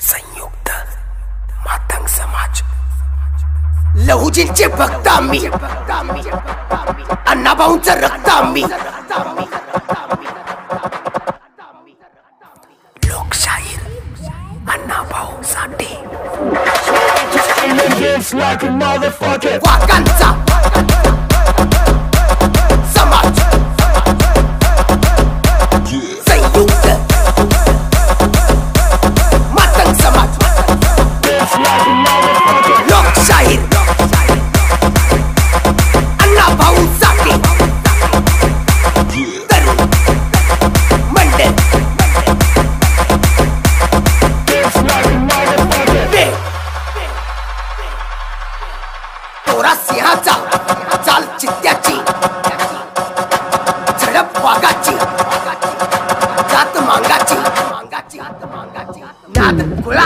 संयुक्त मातंग समाज लहुजींचे भक्त आम्ही, अण्णाभाऊंचं रक्त आम्ही, लोकशाहीर अण्णाभाऊसाठी वाघांचा समाज संयुक्त मातंग समाज लोकशाहीर अण्णाभाऊसाठी तरुण मंडळ तोरा सिंहाचा चाल चित्त्याची झडप वाघाची जात मांगाची नाद खुळा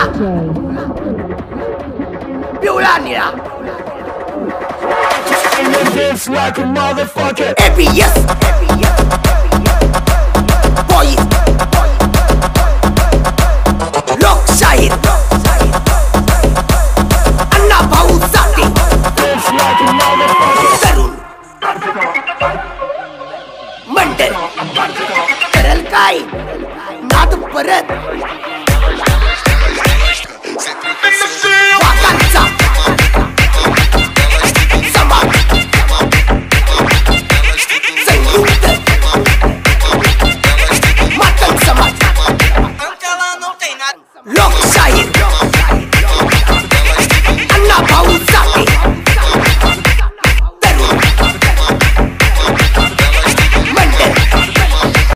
पिवळा निळा ABS